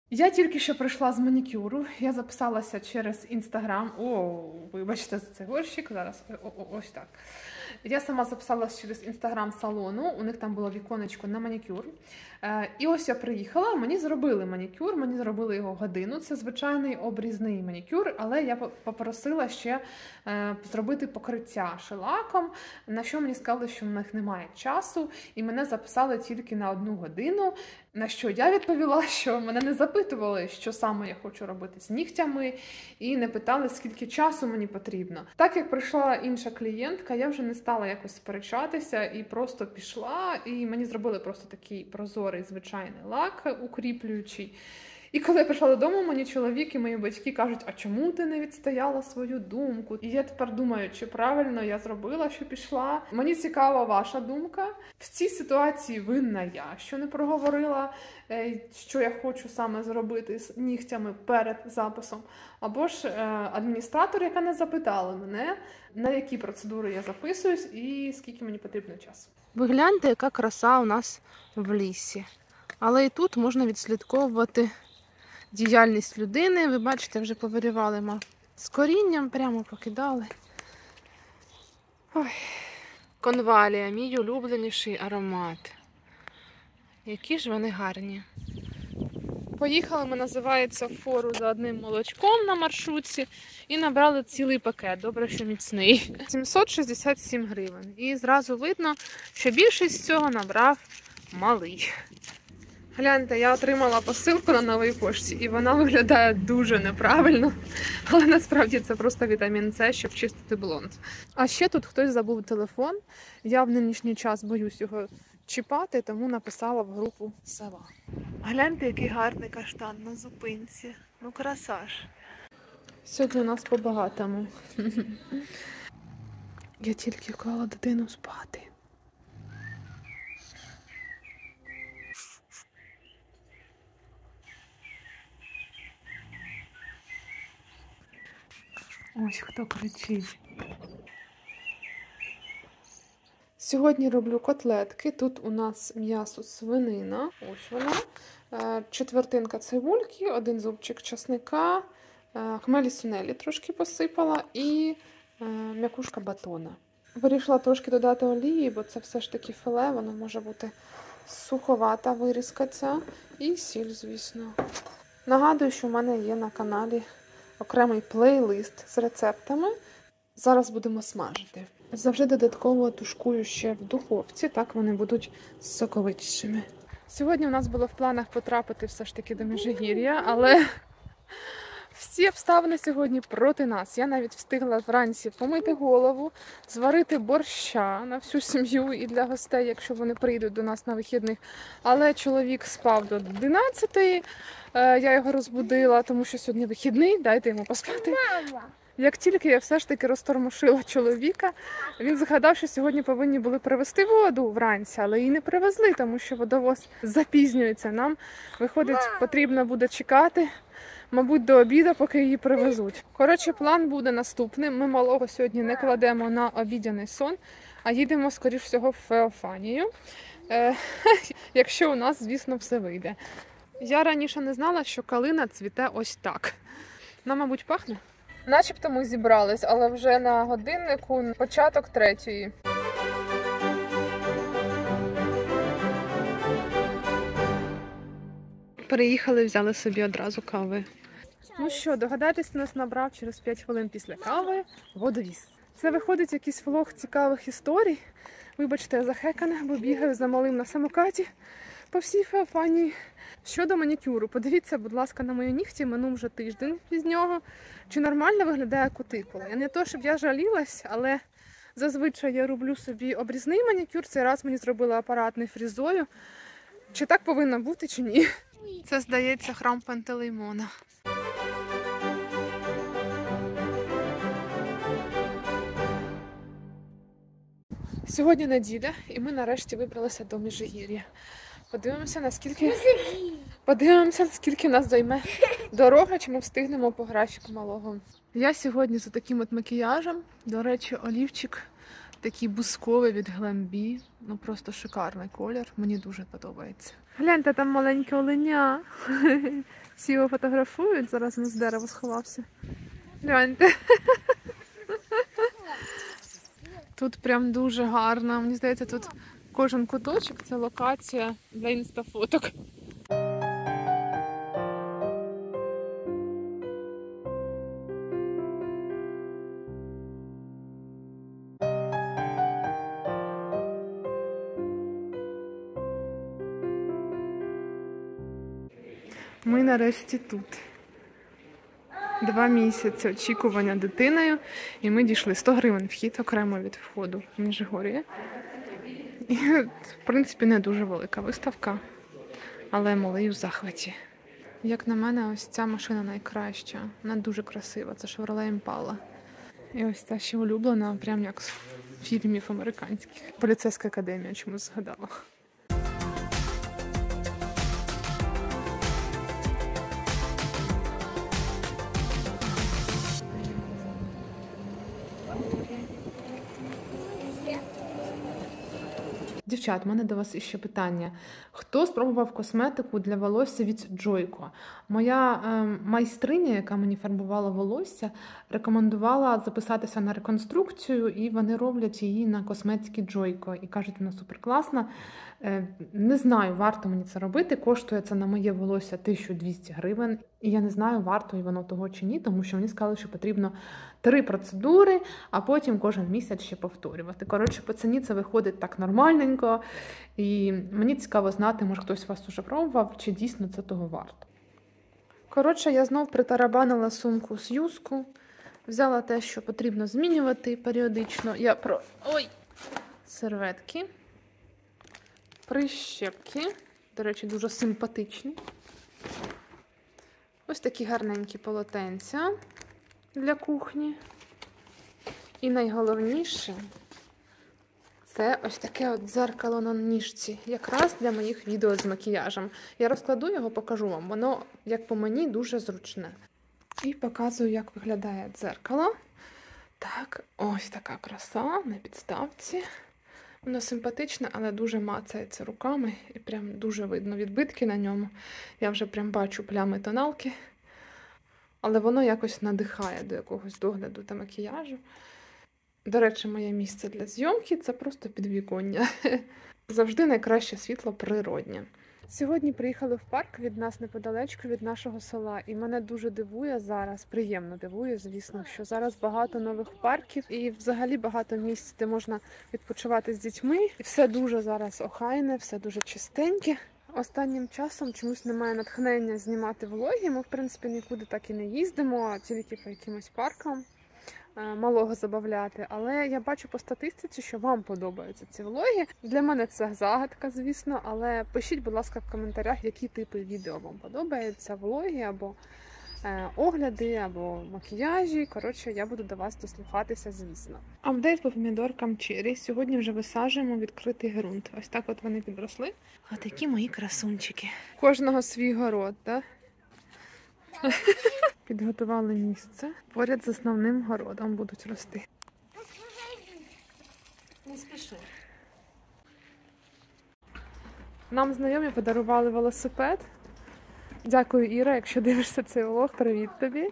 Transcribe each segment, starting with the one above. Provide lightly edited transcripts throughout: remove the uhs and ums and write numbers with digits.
Я тільки що прийшла з манікюру, я записалася через Інстаграм. О, вибачте за цей горщик, зараз ось так. Я сама записалася через Інстаграм салону, у них там було віконечко на манікюр. І ось я приїхала, мені зробили манікюр, мені зробили його годину. Це звичайний обрізний манікюр, але я попросила ще зробити покриття шелаком, на що мені сказали, що в них немає часу, і мене записали тільки на 1 годину. На що я відповіла, що мене не запитували, що саме я хочу робити з нігтями, і не питали, скільки часу мені потрібно. Так як прийшла інша клієнтка, я вже не стала якось сперечатися і просто пішла, і мені зробили просто такий прозорий звичайний лак укріплюючий. І коли я прийшла додому, мені чоловік і мої батьки кажуть, а чому ти не відстояла свою думку? І я тепер думаю, чи правильно я зробила, що пішла. Мені цікава ваша думка. В цій ситуації винна я, що не проговорила, що я хочу саме зробити з нігтями перед записом. Або ж адміністратор, яка не запитала мене, на які процедури я записуюсь і скільки мені потрібно часу. Ви гляньте, яка краса у нас в лісі. Але і тут можна відслідковувати діяльність людини. Ви бачите, вже повирівали з корінням, прямо покидали. Ой. Конвалія, мій улюбленіший аромат. Які ж вони гарні. Поїхали ми, називається, в фору за одним молочком на маршрутці і набрали цілий пакет, добре, що міцний. 767 гривень. І зразу видно, що більшість з цього набрав малий. Гляньте, я отримала посилку на новій пошті, і вона виглядає дуже неправильно, але насправді це просто вітамін С, щоб чистити блонд. А ще тут хтось забув телефон, я в нинішній час боюсь його чіпати, тому написала в групу села. Гляньте, який гарний каштан на зупинці. Ну, краса ж. Сьогодні у нас по-багатому. Я тільки клала дитину спати. Ось хто кричить. Сьогодні роблю котлетки. Тут у нас м'ясо свинина. Ось вона. Четвертинка цибульки, 1 зубчик чесника, хмелі сунелі трошки посипала і м'якушка батона. Вирішила трошки додати олії, бо це все ж таки філе, воно може бути суховата вирізка ця. І сіль, звісно. Нагадую, що в мене є на каналі окремий плейлист з рецептами. Зараз будемо смажити. Завжди додатково тушкую ще в духовці, так вони будуть соковитішими. Сьогодні у нас було в планах потрапити все ж таки до Межигір'я, але всі обставини сьогодні проти нас. Я навіть встигла вранці помити голову, зварити борща на всю сім'ю і для гостей, якщо вони прийдуть до нас на вихідних. Але чоловік спав до 11-ї, я його розбудила, тому що сьогодні вихідний, дайте йому поспати. Як тільки я все ж таки розтормошила чоловіка, він згадав, що сьогодні повинні були привезти воду вранці, але її не привезли, тому що водовоз запізнюється. Нам, виходить, потрібно буде чекати, мабуть, до обіду, поки її привезуть. Коротше, план буде наступним. Ми малого сьогодні не кладемо на обідяний сон, а їдемо, скоріш всього, в Феофанію, якщо у нас, звісно, все вийде. Я раніше не знала, що калина цвіте ось так. Вона, мабуть, пахне? Начебто ми зібрались, але вже на годиннику початок 3-ї. Приїхали, взяли собі одразу кави. Ну що, догадайтесь, нас набрав через 5 хвилин після кави водовіз. Це виходить якийсь влог цікавих історій. Вибачте, я захекана, бо бігаю за малим на самокаті по всій Феофанії. Щодо манікюру, подивіться, будь ласка, на мої нігті, минув вже тиждень з нього. Чи нормально виглядає кутикула? Не то, щоб я жалілась, але зазвичай я роблю собі обрізний манікюр. Цей раз мені зробили апаратний фрізою. Чи так повинно бути, чи ні? Це, здається, храм Пантелеймона. Сьогодні неділя, і ми нарешті вибралися до Межигір'я. Подивимося, наскільки нас займе дорога, чи ми встигнемо по графіку малого. Я сьогодні за таким от макіяжем. До речі, олівчик такий бусковий від Glambi. Ну просто шикарний колір, мені дуже подобається. Гляньте, там маленьке оленя. Всі його фотографують, зараз він з дерева сховався. Гляньте. Тут прям дуже гарно. Мені здається, тут кожен куточок – це локація для інстафоток. Ми нарешті тут. 2 місяці очікування дитиною, і ми дійшли. 100 гривень вхід окремо від входу в Міжгор'я. І, в принципі, не дуже велика виставка, але малий у захваті. Як на мене, ось ця машина найкраща. Вона дуже красива, це Chevrolet Impala. І ось ця ще улюблена, прям як з фільмів американських. Поліцейська академія, чомусь згадала. Дівчат, у мене до вас іще питання. Хто спробував косметику для волосся від Joico? Моя майстриня, яка мені фарбувала волосся, рекомендувала записатися на реконструкцію, і вони роблять її на косметиці Joico. І кажуть, вона суперкласна. Не знаю, варто мені це робити. Коштує це на моє волосся 1200 гривень. І я не знаю, варто і воно того чи ні, тому що мені сказали, що потрібно 3 процедури, а потім кожен місяць ще повторювати. Коротше, по ціні це виходить так нормальненько. І мені цікаво знати, може хтось вас уже пробував, чи дійсно це того варто. Коротше, я знов притарабанила сумку з юску. Взяла те, що потрібно змінювати періодично. Серветки. Прищепки. До речі, дуже симпатичні. Ось такі гарненькі полотенця для кухні. І найголовніше – це ось таке от дзеркало на ніжці. Якраз для моїх відео з макіяжем. Я розкладу його, покажу вам. Воно, як по мені, дуже зручне. І показую, як виглядає дзеркало. Так, ось така краса на підставці. Воно симпатичне, але дуже мацається руками. І прям дуже видно відбитки на ньому. Я вже прям бачу плями тоналки. Але воно якось надихає до якогось догляду та макіяжу. До речі, моє місце для зйомки – це просто підвіконня. Завжди найкраще світло природнє. Сьогодні приїхали в парк від нас неподалечку від нашого села. І мене дуже дивує зараз, приємно дивує, звісно, що зараз багато нових парків і взагалі багато місць, де можна відпочивати з дітьми. І все дуже зараз охайне, все дуже чистеньке. Останнім часом чомусь немає натхнення знімати влоги. Ми, в принципі, нікуди так і не їздимо, тільки по якимось паркам малого забавляти. Але я бачу по статистиці, що вам подобаються ці влоги. Для мене це загадка, звісно, але пишіть, будь ласка, в коментарях, які типи відео вам подобаються, влоги або огляди, або макіяжі. Коротше, я буду до вас дослухатися, звісно. Апдейт по помідоркам черрі. Сьогодні вже висаджуємо відкритий ґрунт. Ось так от вони підросли. Отакі мої красунчики. Кожного свій город, так? Підготували місце. Поряд з основним городом будуть рости. Не спіши. Нам знайомі подарували велосипед. Дякую, Іра, якщо дивишся цей влог, привіт тобі.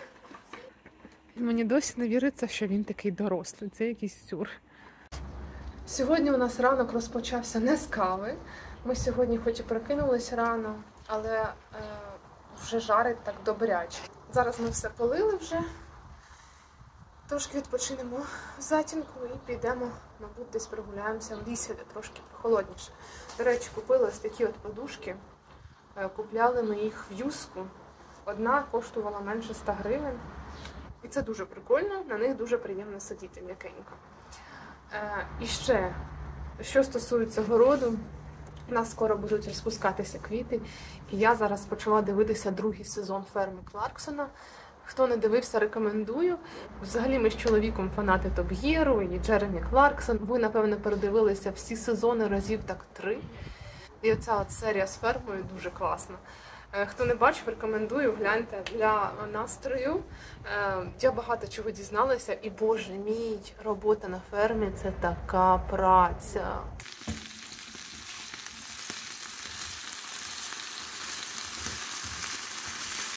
І мені досі не віриться, що він такий дорослий. Це якийсь сюр. Сьогодні у нас ранок розпочався не з кави. Ми сьогодні хоч і прокинулись рано, але вже жарить так добряче. Зараз ми все полили вже. Трошки відпочинемо в затінку і підемо, мабуть, десь прогуляємося в лісі, де трошки прохолодніше. До речі, купили ось такі от подушки. Купляли ми їх в Юску. Одна коштувала менше 100 гривень. І це дуже прикольно, на них дуже приємно сидіти м'якенько. І ще, що стосується городу, у нас скоро будуть розпускатися квіти. І я зараз почала дивитися другий сезон «Ферми Кларксона». Хто не дивився, рекомендую. Взагалі ми з чоловіком фанати Топ Гіру і Джеремі Кларксон. Ви, напевно, передивилися всі сезони разів так 3. І оця от серія з фермою дуже класна. Хто не бачив, рекомендую, гляньте для настрою. Я багато чого дізналася. І, боже мій, робота на фермі – це така праця.